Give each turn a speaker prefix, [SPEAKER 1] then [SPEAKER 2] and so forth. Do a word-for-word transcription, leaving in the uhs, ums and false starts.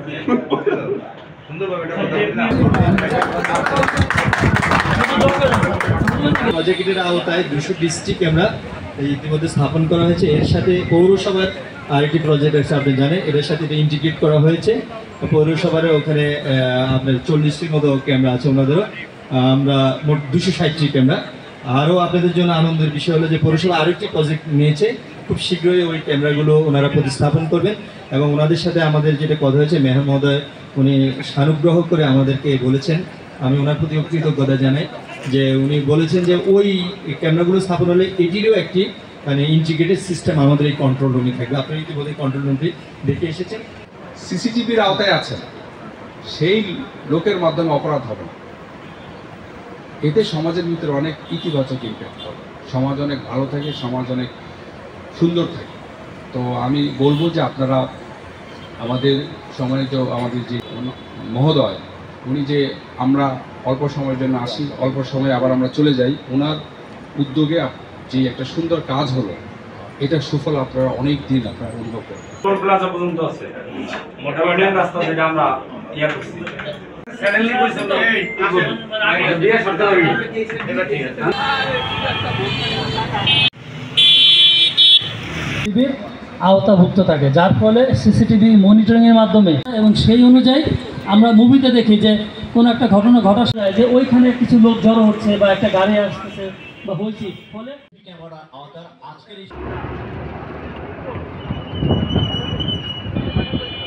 [SPEAKER 1] প্রজেক্টের আওতায় দুশো বিশটি ক্যামেরা ইতিমধ্যে স্থাপন করা হয়েছে। এর সাথে পৌরসভার আরেকটি প্রজেক্ট আছে, আপনি জানেন, এর সাথে এটা ইন্টিগ্রেট করা হয়েছে। পৌরসভার ওখানে আপনার চল্লিশটির মতো ক্যামেরা আছে ওনাদেরও। আমরা মোট দুশো ষাটটি ক্যামেরা। আরও আপনাদের জন্য আনন্দের বিষয় হলো যে পৌরসভা আরেকটি প্রজেক্ট নিয়েছে, খুব শীঘ্রই ওই ক্যামেরাগুলো ওনারা প্রতিস্থাপন করবেন এবং ওনাদের সাথে আমাদের যেটা কথা হয়েছে, মেহর মহোদয় উনি সানুগ্রহ করে আমাদেরকে বলেছেন, আমি ওনার প্রতি কৃতজ্ঞতা জানাই যে উনি বলেছেন যে ওই ক্যামেরাগুলো স্থাপন হলে এটিরও একটি মানে ইন্টিগ্রেটেড সিস্টেম আমাদের এই কন্ট্রোল রুমে থাকবে। আপনি ইতিমধ্যে কন্ট্রোল রুমটি দেখে এসেছেন।
[SPEAKER 2] সিসিটিভির আওতায় আছেন, সেই লোকের মাধ্যমে অপরাধ হবে না, এতে সমাজের ভিতরে অনেক ইতিবাচক ইম্প্যাক্ট হবে, সমাজ অনেক ভালো থাকে, সমাজ অনেক সুন্দর থাকে। তো আমি বলবো যে আপনারা আমাদের সম্মানিত আমাদের যে মহোদয়, উনি যে আমরা অল্প সময়ের জন্য আসি, অল্প সময়ে আবার আমরা চলে যাই, ওনার উদ্যোগে যে একটা সুন্দর কাজ হলো, এটা সুফল আপনারা অনেক দিন আপনারা অনুভব করবেন।
[SPEAKER 3] টোল প্লাজা পর্যন্ত আছে, মোটামুটি রাস্তা যেটা আমরা ইয়া করছি স্যানেলি কইছেন তো এই দিয়ে সরকার এটা ঠিক আছে।
[SPEAKER 4] সিসিটিভির আওতাভুক্ত থাকে, যার ফলে সিসিটিভি মনিটরিংয়ের মাধ্যমে এবং সেই অনুযায়ী আমরা মুভিতে দেখি যে কোনো একটা ঘটনা ঘটার সময় যে ওইখানে কিছু লোক জড়ো হচ্ছে বা একটা গাড়ি আসতেছে বা হয়েছে, ফলে ক্যামেরা আওতার আজকের